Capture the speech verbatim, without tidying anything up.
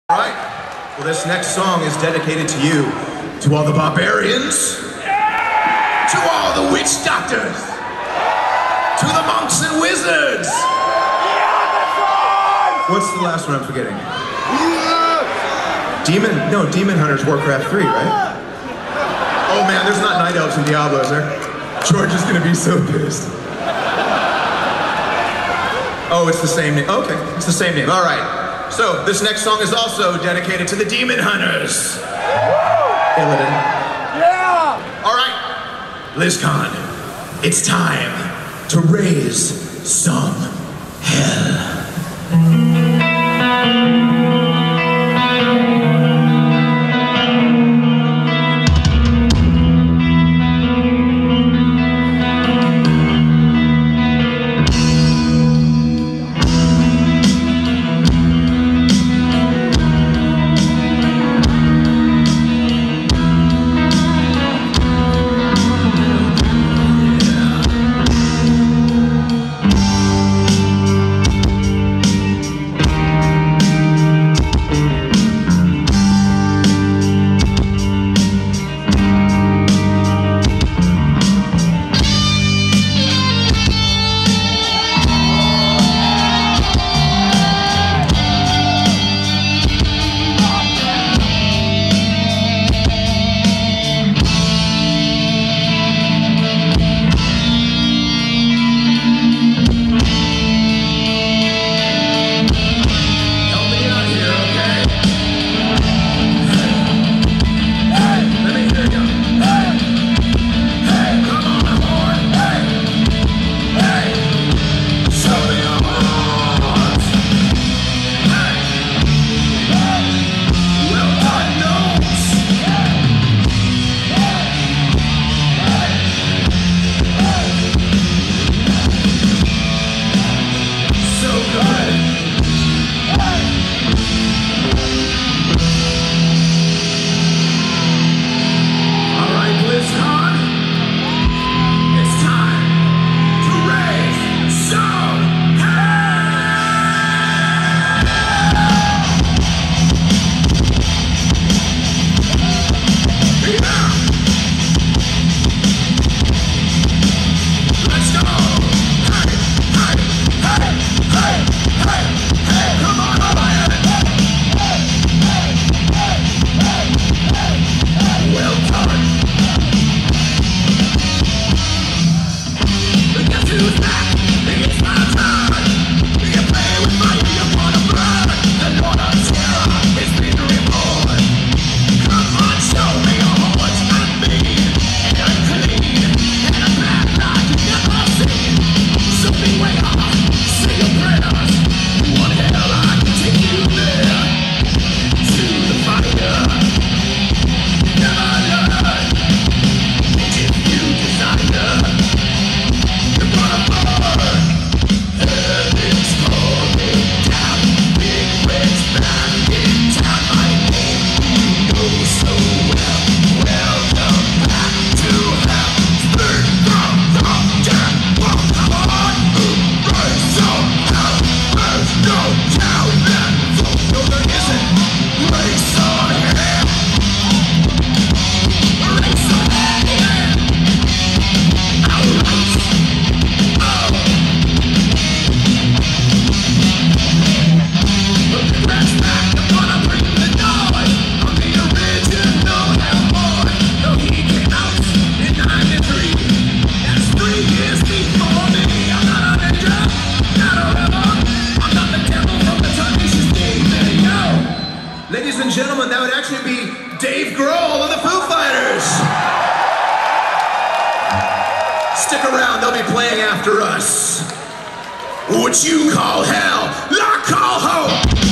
All right. Well, this next song is dedicated to you, to all the barbarians, yeah! To all the witch doctors, to the monks and wizards. Yeah, what's the last one I'm forgetting? Yeah. Demon? No, Demon Hunters Warcraft three, right? Oh man, there's not Night Elves and Diablo, is there? George is gonna be so pissed. Oh, it's the same name. Okay, it's the same name. All right. So, this next song is also dedicated to the Demon Hunters. Illidan. Yeah! All right, LizCon, it's time to raise some hell. Ladies and gentlemen, that would actually be Dave Grohl of the Foo Fighters. Stick around, they'll be playing after us. What you call hell, I call home.